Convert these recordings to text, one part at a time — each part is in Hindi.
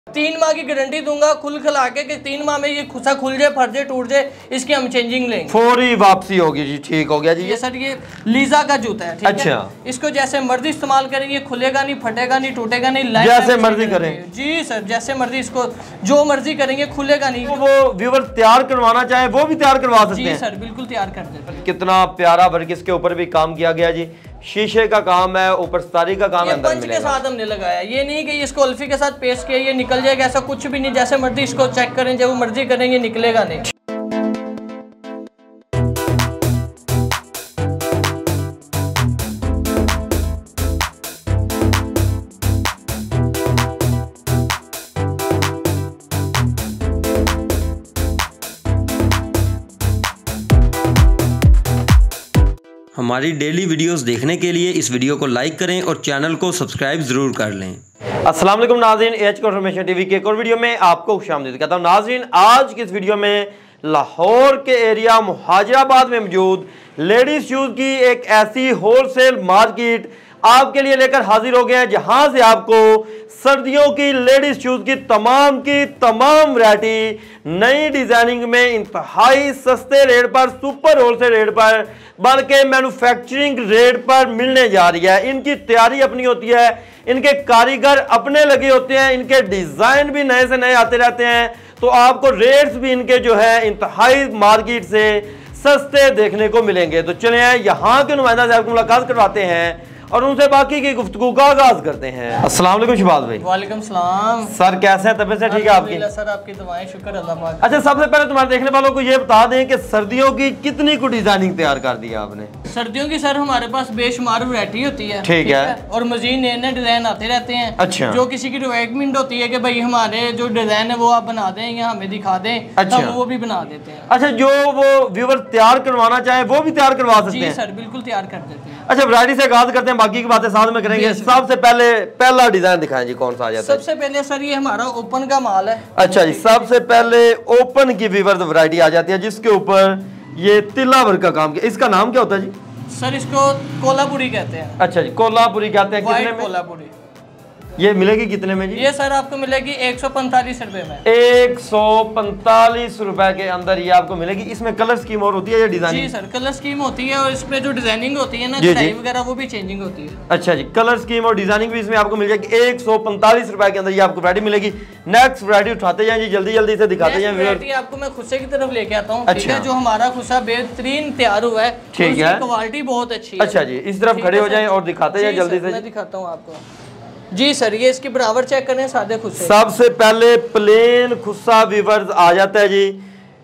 3 माह की गारंटी दूंगा खुल खिला के कि 3 माह में ये खुसा खुल जाए, फट जाए, टूट जाए, इसकी हम चेंजिंग लेंगे, फौरी वापसी होगी जी। ठीक हो गया जी। ये सर ये लीजा का जूता है, ठीक अच्छा है? इसको जैसे मर्जी इस्तेमाल करेंगे, खुलेगा नहीं, फटेगा नहीं, टूटेगा नहीं, जैसे मर्जी करें जी सर, जैसे मर्जी इसको जो मर्जी करेंगे, खुलेगा नहीं। तो वो व्यूअर तैयार करवाना चाहे वो भी तैयार करवा सकते हैं जी सर, बिल्कुल तैयार कर देते हैं। कितना प्यारा वर्क, इसके ऊपर भी काम किया गया जी, शीशे का काम है, ऊपर स्तारी का काम है, अंदर पंच के साथ हमने लगाया। ये नहीं कि इसको अल्फी के साथ पेस्ट किया ये निकल जाएगा, ऐसा कुछ भी नहीं। जैसे मर्जी इसको चेक करें, जब मर्जी करेंगे, निकलेगा नहीं। हमारी डेली वीडियोस देखने के लिए इस वीडियो को लाइक करें और चैनल को सब्सक्राइब जरूर कर लें। अस्सलाम वालेकुम नाज़रीन, एच इन्फॉर्मेशन टीवी के एक और वीडियो में आपको खुशामदीद कहता हूं। नाज़रीन, आज की इस वीडियो में लाहौर के एरिया मुहाजिराबाद में मौजूद लेडीज शूज़ की एक ऐसी होलसेल मार्केट आपके लिए लेकर हाजिर हो गए हैं, जहां से आपको सर्दियों की लेडीज शूज़ की तमाम वैरायटी नई डिजाइनिंग में इंतहाई सस्ते रेट पर, सुपर होलसेल रेट पर, बल्कि मैन्युफैक्चरिंग रेट पर मिलने जा रही है। इनकी तैयारी अपनी होती है, इनके कारीगर अपने लगे होते हैं, इनके डिजाइन भी नए से नए आते रहते हैं, तो आपको रेट्स भी इनके जो है इंतहाई मार्केट से सस्ते देखने को मिलेंगे। तो चले यहाँ के नुमाइंदा से आपको मुलाकात करवाते हैं और उनसे बाकी की गुफ्तगू का आगाज करते हैं। अस्सलाम वालेकुम शहबाज भाई। वालेकुम सलाम सर, कैसे हैं? तबीयत से ठीक है आपकी? सर आपकी दुआएं, शुक्र अल्लाह पाक। अच्छा, सबसे पहले तुम्हारे देखने वालों को ये बता दें कि सर्दियों की कितनी को डिजाइनिंग तैयार कर दी है आपने? सर्दियों की सर हमारे पास बेशुमार वैरायटी होती है, ठीक है, और मजीद नए नए डिजाइन आते रहते हैं। अच्छा, जो किसी की रिक्वायरमेंट होती है कि भाई हमारे जो डिजाइन है वो आप बना दें या हमें दिखा दें, अच्छा, हम वो भी बना देते हैं। अच्छा, जो वो व्यूअर तैयार करवाना चाहे वो भी तैयार करवा सकते हैं? जी सर, बिल्कुल तैयार कर देते हैं। अच्छा, वैरायटी से आगाज करते हैं, बाकी की बातें साथ में करेंगे। सबसे पहले पहला डिजाइन दिखाएं जी, कौन सा आ जाता है? सबसे पहले सर ये हमारा ओपन का माल है। अच्छा जी, सबसे पहले ओपन की व्यूअर वैरायटी आ जाती है, जिसके ऊपर ये तिल्ला वर्क का काम किया। इसका नाम क्या होता है जी? सर इसको कोल्हापुरी कहते हैं। अच्छा जी, कोल्हापुरी कहते हैं। कितने में कोल्हापुरी ये मिलेगी? कितने में जी? ये सर आपको मिलेगी 145 रुपए में। 145 रुपए के अंदर ये आपको मिलेगी। इसमें कलर स्कीम और होती है या डिजाइनिंग? जी सर, कलर स्कीम होती है और इसमें जो डिजाइनिंग होती है ना, कढ़ाई वगैरह, वो भी चेंजिंग होती है। अच्छा जी, कलर स्कीम और डिजाइनिंग भी इसमें आपको मिल जाएगी। 145 रुपए के अंदर ये आपको वैरायटी मिलेगी। नेक्स्ट वैरायटी उठाते जाएं जी, जल्दी जल्दी से दिखाते जाएं। वैरायटी आपको मैं खुस्से की तरफ लेके आता हूँ। ठीक है, जो हमारा खुस्सा बेहतरीन तैयार हुआ है, ठीक है, क्वालिटी बहुत अच्छी है। अच्छा जी, इस तरफ खड़े हो जाएं और दिखाते जाएं जल्दी से। मैं दिखाता हूँ आपको। जी सर, ये इसकी बराबर चेक करें, सादे खुस्से। सबसे पहले प्लेन खुस्सा व्यूअर्स आ जाता है जी,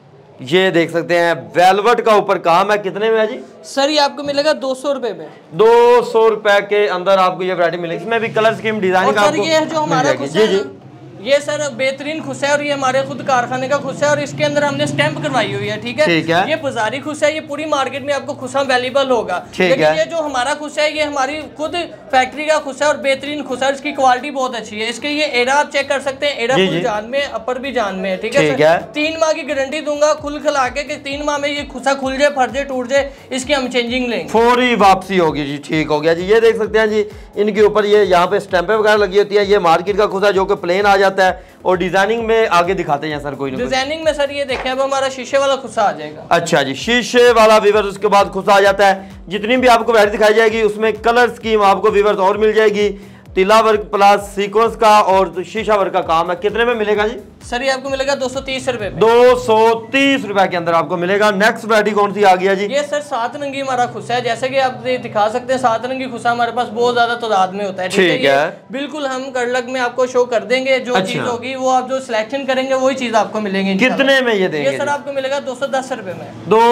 ये देख सकते हैं, वेलवेट का ऊपर काम है। कितने में है जी? सर ये आपको मिलेगा 200 रुपए में। 200 रुपए के अंदर आपको ये वैरायटी मिलेगी। इसमें भी कलर स्कीम डिजाइन का आपको ये जो हमारा खुस्सा जी जी, ये सर बेहतरीन खुस्सा है और ये हमारे खुद कारखाने का खुस्सा है और इसके अंदर हमने स्टैंप करवाई हुई है। ठीक है, ठीक है। ये बाजारी खुस्सा है, ये पूरी मार्केट में आपको खुस्सा अवेलेबल होगा। ठीक है। ये जो हमारा खुस्सा है ये हमारी खुद फैक्ट्री का खुस्सा है और बेहतरीन खुस्सा है, इसकी क्वालिटी बहुत अच्छी है। इसके ये एड़ा आप चेक कर सकते हैं, एड़ा फुल जान में, अपर भी जान में है। ठीक है, 3 माह की गारंटी दूंगा खुल खिला के कि 3 माह में ये खुस्सा खुल जाए, फट जाए, टूट जाए, इसकी हम चेंजिंग लेंगे, फौरी वापसी होगी जी। ठीक हो गया जी। ये देख सकते हैं जी, इनके ऊपर ये यहाँ पे स्टैंपें वगैरह लगी होती है। ये मार्केट का खुस्सा जो कि प्लेन आ जाता है और डिजाइनिंग में आगे दिखाते हैं सर। कोई डिजाइनिंग में सर ये देखें, अब हमारा शीशे वाला खुस्सा आ जाएगा। अच्छा जी, शीशे वाला व्यूअर, उसके बाद खुस्सा आ जाता है। जितनी भी आपको वैरायटी दिखाई जाएगी उसमें कलर स्कीम आपको व्यूअर्स और मिल जाएगी। तिला वर्क प्लस सीक्वेंस का और शीशा वर्क का काम है। कितने में मिलेगा जी? सर ये आपको मिलेगा 230 रुपए में। 230 रुपए के अंदर आपको मिलेगा। नेक्स्ट वैरायटी कौन सी आ गया जी? ये सर 7 रंगी हमारा खुस्सा है, जैसे कि आप दिखा सकते हैं। 7 रंगी खुस्सा हमारे पास बहुत ज्यादा तादाद में होता है। ठीक है, बिल्कुल हम कड़लक में आपको शो कर देंगे। जो चीज होगी वो आप जो सिलेक्शन करेंगे वही चीज आपको मिलेंगी। कितने में ये देंगे? ये सर आपको मिलेगा 210 रुपए में।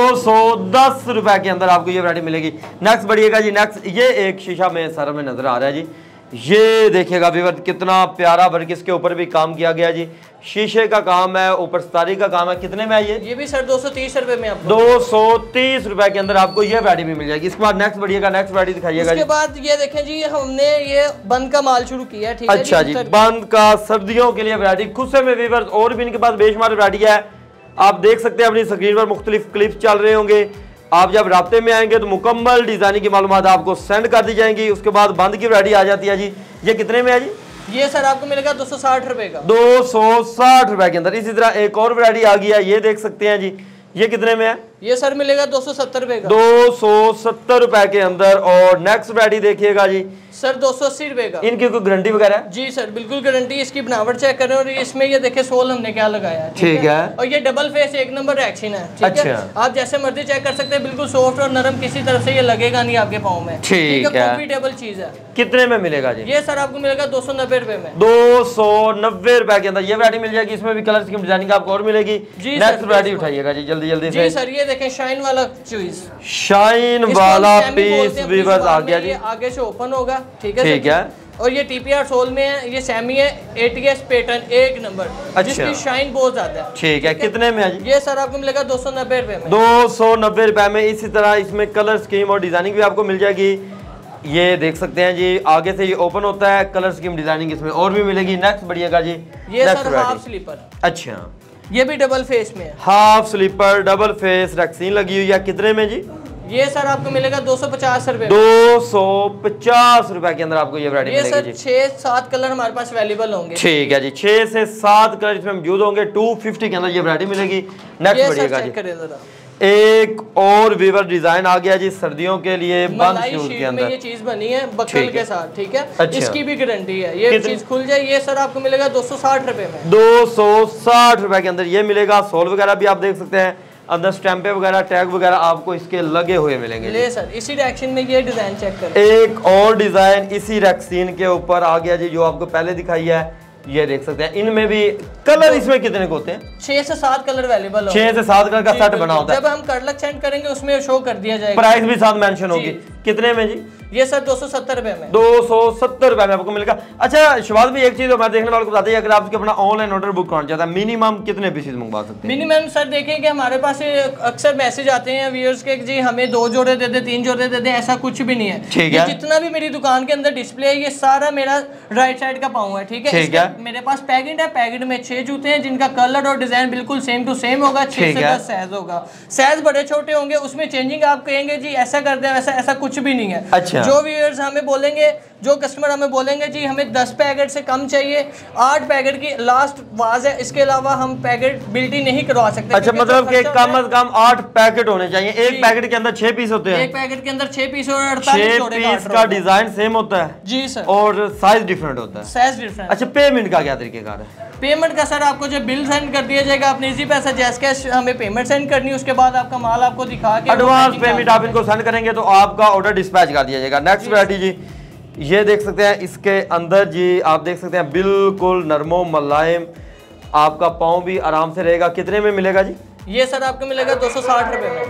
210 रुपए के अंदर आपको ये वैरायटी मिलेगी। नेक्स्ट बढ़िएगा जी। नेक्स्ट ये एक शीशा में सर में नजर आ रहा है जी, ये देखिएगा व्यूअर, कितना प्यारा वर्क, इसके ऊपर भी काम किया गया जी। शीशे का काम है, ऊपर स्तारी का काम है। कितने में है ये भी सर 230 रुपए में आपको। 230 रुपए के अंदर आपको ये वैरायटी भी मिल जाएगी। इसके बाद नेक्स्ट बढ़िएगा, नेक्स्ट वैरायटी दिखाइएगा। इसके बाद ये देखें जी, हमने ये बंद का माल शुरू किया है। ठीक है, अच्छा जी, बंद का सर्दियों के लिए वैरायटी खुस्से में व्यूअर, और भी इनके पास बेशुमार वैरायटी है। आप देख सकते हैं अपनी स्क्रीन पर मुख्तलिफ क्लिप्स चल रहे होंगे। आप जब राब्ते में आएंगे तो मुकम्मल डिजाइनिंग की मालूमात आपको सेंड कर दी जाएंगी। उसके बाद बंद की वैरायटी आ जाती है जी। ये कितने में है जी? ये सर आपको मिलेगा 260 रुपए का। 260 रुपए के अंदर। इसी तरह एक और वैरायटी आ गई है, ये देख सकते हैं जी, ये कितने में है? ये सर मिलेगा 270 रुपए का। 270 रुपए के अंदर। और नेक्स्ट वैरायटी देखिएगा जी सर 280 रुपए का। इनकी कोई गारंटी वगैरह है? जी सर बिल्कुल गारंटी। इसकी बनावट चेक करें और इसमें ये देखे सोल हमने क्या लगाया है। ठीक है। और ये डबल फेस 1 नंबर एक्शन है। ठीक है, आप जैसे मर्जी चेक कर सकते हैं, बिल्कुल सॉफ्ट और नरम, किसी तरफ से ये लगेगा नहीं आपके पाँव में। ठीक है, कंफर्टेबल चीज है। कितने में मिलेगा जी? ये सर आपको मिलेगा 290 रुपए में। 290 रुपए के अंदर ये वैरायटी मिल जाएगी। इसमें भी कलर स्कीम डिजाइनिंग आपको और मिलेगी। नेक्स्ट वैरायटी उठाइएगा जी जल्दी जल्दी से। जी सर ये देखें शाइन वाला चीज, शाइन वाला पीस वीवर्स आ गया जी। आगे से ओपन होगा। ठीक है, ठीक है। और ये टीपीआर सोल में है, ये सेमी है, एटीएस पैटर्न 1 नंबर। अच्छा। जिसकी शाइन बहुत ज्यादा है। ठीक है, कितने में है जी? ये सर आपको मिलेगा 290 रुपए में। 290 रुपए में। इसी तरह इसमें कलर स्कीम और डिजाइनिंग भी आपको मिल जाएगी। ये देख सकते हैं जी, आगे से ये ओपन होता है, कलर स्कीम डिजाइनिंग इसमें और भी मिलेगी। नेक्स्ट बढ़िएगा जी। ये सर हाफ स्लीपर। अच्छा, ये भी डबल फेस में है। Half slipper double face rexine लगी हुई है। कितने में जी? ये सर आपको मिलेगा 250 रुपए। 250 रुपए के अंदर आपको ये वैरायटी मिलेगी जी। 6-7 कलर हमारे पास अवेलेबल होंगे। ठीक है जी, 6 से 7 कलर इसमें मौजूद होंगे। 250 के अंदर ये वैरायटी मिलेगी। नेक्स्ट बढ़िएगा जी। एक और वीवर डिजाइन आ गया जी सर्दियों के लिए बंद शूज के अंदर। ये चीज बनी है बकल के साथ। ठीक है, अच्छा। इसकी भी गारंटी है, ये चीज खुल जाए। ये सर आपको मिलेगा 260 रुपए में। 260 रुपए के अंदर ये मिलेगा। सोल वगैरह भी आप देख सकते हैं, अंदर स्टैंपे वगैरह टैग वगैरह आपको इसके लगे हुए मिलेंगे। ले सर इसी रैक्सीन में ये डिजाइन चेक करें। एक और डिजाइन इसी रैक्सीन के ऊपर आ गया जी, जो आपको पहले दिखाई है। ये देख सकते हैं, इनमें भी कलर इसमें कितने को होते हैं? 6 से 7 कलर अवेलेबल 6 से 7 कलर का सेट बना होता है। जब हम कलर सेंड करेंगे उसमें शो कर दिया जाएगा। प्राइस भी साथ मेंशन होगी। कितने में जी? ये सर 270 रुपए में। 270 रुपए में आपको मिलेगा। अच्छा शिवाद भी एक चीज हमारे देखने वालों को बताते हैं, अगर आप अपना ऑनलाइन ऑर्डर बुक करना चाहते हैं मिनिमम कितने पीसेज मंगवा सकते हैं? मिनिमम सर देखें कि हमारे पास अक्सर मैसेज आते हैं व्यूअर्स के, जी हमें 2 जोड़े दे दे, 3 जोड़े दे दे, ऐसा कुछ भी नहीं है। ठीक है, जितना भी मेरी दुकान के अंदर डिस्प्ले है ये सारा मेरा राइट साइड का पाँव है। ठीक है, मेरे पास पैकेट है, पैकेट में 6 जूते हैं जिनका कलर और डिजाइन बिल्कुल सेम टू सेम होगा। 6 से 10 साइज होगा। साइज बड़े छोटे होंगे, उसमें चेंजिंग आप कहेंगे जी ऐसा कर दे वैसा, ऐसा कुछ भी नहीं है। अच्छा। जो व्यूअर्स हमें बोलेंगे, जो कस्टमर हमें बोलेंगे जी हमें 10 पैकेट से कम चाहिए, 8 पैकेट की लास्ट वाज है, इसके अलावा हम पैकेट बिल्टी नहीं करवा सकते। अच्छा, मतलब कि कम से कम 8 पैकेट होने चाहिए। एक पैकेट के अंदर 6 पीस होते हैं। एक पैकेट के अंदर 6 पीस और 48 जोड़े पीस का डिजाइन सेम होता है जी सर, और साइज डिफरेंट होता है। Size different. अच्छा, पेमेंट का क्या तरीकेकार है? पेमेंट का सर आपको जो बिल सेंड कर दिया जाएगा, अपने इजी पैसा जैस कैश हमें पेमेंट सेंड करनी है, उसके बाद आपका माल आपको दिखा के एडवांस पेमेंट आप इनको सेंड करेंगे तो आपका ऑर्डर डिस्पैच कर दिया जाएगा। नेक्स्ट वैरायटी जी, ये देख सकते हैं, इसके अंदर जी आप देख सकते हैं बिल्कुल नरमो मुलायम, आपका पाँव भी आराम से रहेगा। कितने में मिलेगा जी? ये सर आपको मिलेगा 260 रुपए में।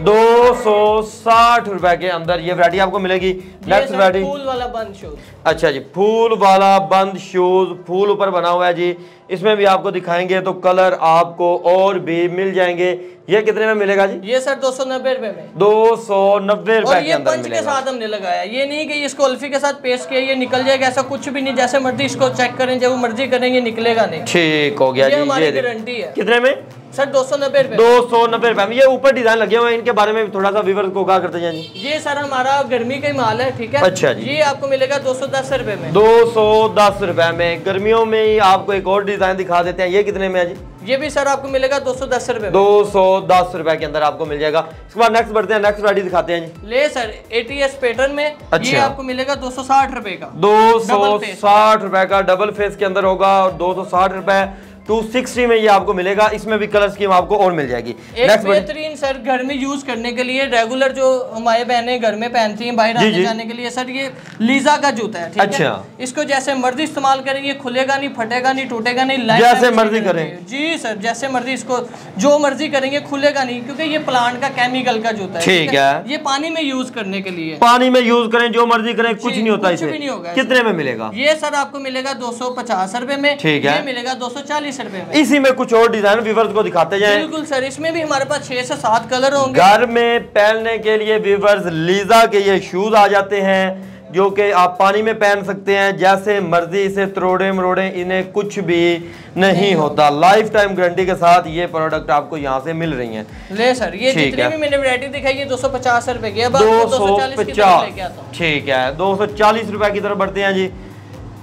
260 रुपए के अंदर ये वैरायटी आपको मिलेगी। नेक्स्ट वैरायटी फूल वाला बंद शूज। अच्छा जी, फूल वाला बंद शूज, फूल ऊपर बना हुआ है जी। इसमें भी आपको दिखाएंगे तो कलर आपको और भी मिल जाएंगे। ये कितने में मिलेगा जी? ये सर 290 रुपए में। 290 रुपए के अंदर मिलेगा। के साथ हमने लगाया, ये नहीं कि इसको अल्फी के साथ पेस्ट किया ये निकल जाएगा, ऐसा कुछ भी नहीं। जैसे मर्जी इसको चेक करें, जब मर्जी करेंगे निकलेगा नहीं। ठीक हो गया जी, हमारी गारंटी है। कितने में सर? 290 रुपए। 290 रुपए में। ये ऊपर डिजाइन लगे हुए हैं, इनके बारे में थोड़ा सा व्यूअर्स को क्या करते हैं जी? ये सर हमारा गर्मी का ही माल है। ठीक है, अच्छा जी। ये आपको मिलेगा 210 रुपए में। 210 रुपए में। गर्मियों में ही आपको एक और डिजाइन दिखा देते हैं। ये कितने में है जी? ये भी सर आपको मिलेगा 210 रुपए में। 210 रुपए के अंदर आपको मिल जाएगा। इसके बाद नेक्स्ट बढ़ते हैं, नेक्स्ट वैरायटी दिखाते हैं जी। ले सर एटीएस पैटर्न में। अच्छा। ये आपको मिलेगा 260 रुपए का। 260 रुपए का डबल फेस के अंदर होगा और 260 रुपए 260 में ये आपको मिलेगा। इसमें भी कलर स्कीम आपको और मिल जाएगी। एक बेहतरीन सर घर में यूज करने के लिए रेगुलर जो हमारे बहनें घर में पहनती हैं बाहर आने जाने के लिए, सर ये लीजा का जूता है। ठीक अच्छा है? इसको जैसे मर्जी इस्तेमाल करेंगे, खुलेगा नहीं, फटेगा नहीं, टूटेगा नहीं, जैसे मर्जी करें जी सर, जैसे मर्जी इसको जो मर्जी करेंगे, खुलेगा नहीं, क्योंकि ये प्लांट का केमिकल का जूता है। ठीक है, ये पानी में यूज करने के लिए, पानी में यूज करें, जो मर्जी करें, कुछ नहीं होता इसे। कितने में मिलेगा? ये सर आपको मिलेगा 250 रुपए में। ठीक है, मिलेगा 240 रुपए में। इसी में कुछ और डिजाइन व्यूअर्स को दिखाते जाएं। बिल्कुल सर, इसमें भी हमारे पास 6 से 7 कलर होंगे। घर में पहनने के लिए व्यूअर्स लीजा के ये शूज आ जाते हैं, जो कि आप पानी में पहन सकते हैं जैसे मर्जी, इसे तोड़े मरोड़े, इन्हें कुछ भी नहीं होता। लाइफ टाइम गारंटी के साथ ये प्रोडक्ट आपको यहाँ से मिल रही हैं। ले सर, ये जितनी भी मैंने वैरायटी दिखाई है 250 रुपए की। अब 250। ठीक है, 240 रुपए की तरफ बढ़ते हैं जी।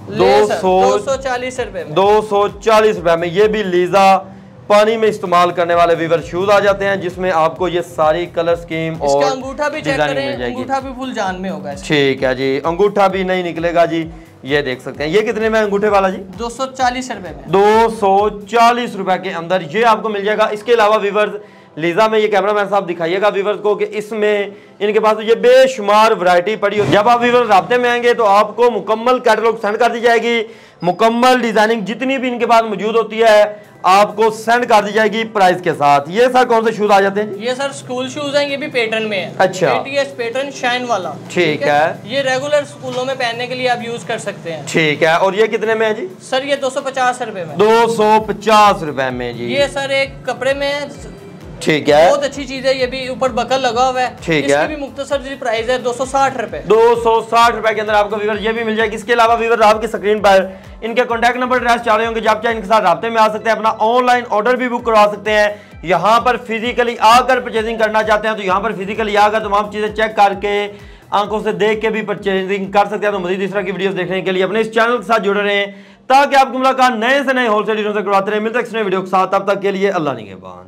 240 रुपए में, 240 रुपए में। ये भी लीजा पानी में इस्तेमाल करने वाले वीवर शूज आ जाते हैं, जिसमें आपको ये सारी कलर स्कीम और अंगूठा भी चेक करें, अंगूठा भी फुल जान में होगा। ठीक है जी, अंगूठा भी नहीं निकलेगा जी। ये देख सकते हैं, ये कितने में अंगूठे वाला जी? 240 रुपए में, 240 रुपए के अंदर ये आपको मिल जाएगा। इसके अलावा वीवर्स लीजा में ये कैमरामैन साहब दिखाइएगा वीवर्स को कि इसमें इनके पास ये बेशुमार वैरायटी पड़ी हो। जब आप वीवर्स राब्ते में आएंगे तो आपको मुकम्मल कैटलॉग सेंड कर दी जाएगी, मुकम्मल डिजाइनिंग जितनी भी इनके पास मौजूद होती है आपको सेंड कर दी जाएगी प्राइस के साथ। ये सर कौन से शूज आ जाते हैं? ये सर स्कूल शूज हैं, ये भी पैटर्न में है। अच्छा, ATS पैटर्न शाइन वाला। ठीक है, ये रेगुलर स्कूलों में पहनने के लिए आप यूज कर सकते हैं। ठीक है, और ये कितने में है जी? सर ये 250 रुपए में, 250 रुपए में जी। ये सर एक कपड़े में, ठीक है, बहुत अच्छी चीज है। ये भी ऊपर बकल लगा हुआ है। ठीक है, इसकी भी मुख्तसर जी प्राइस है 260 रुपए, 260 रुपए के अंदर आपको वीवर ये भी मिल जाएगी। इसके अलावा वीवर आपकी स्क्रीन पर इनके कॉन्टैक्ट नंबर एड्रेस चाह रहे होंगे, जब चाहे इनके साथ राब्ते में आ सकते हैं, अपना ऑनलाइन ऑर्डर भी बुक करवा सकते हैं। यहाँ पर फिजिकली आकर परचेजिंग करना चाहते हैं तो यहाँ पर फिजिकली आकर तमाम चीजें चेक करके आंखों से देख के भी परचेजिंग कर सकते हैं। तो मजीद इस तरह की वीडियोस देखने के लिए अपने इस चैनल के साथ जुड़े रहें ताकि आपकी मुलाकात नए से नए होलसेल डीलरों से करवाते रहे। मिलते हैं वीडियो के साथ, तब तक के लिए अल्लाह निगहबान।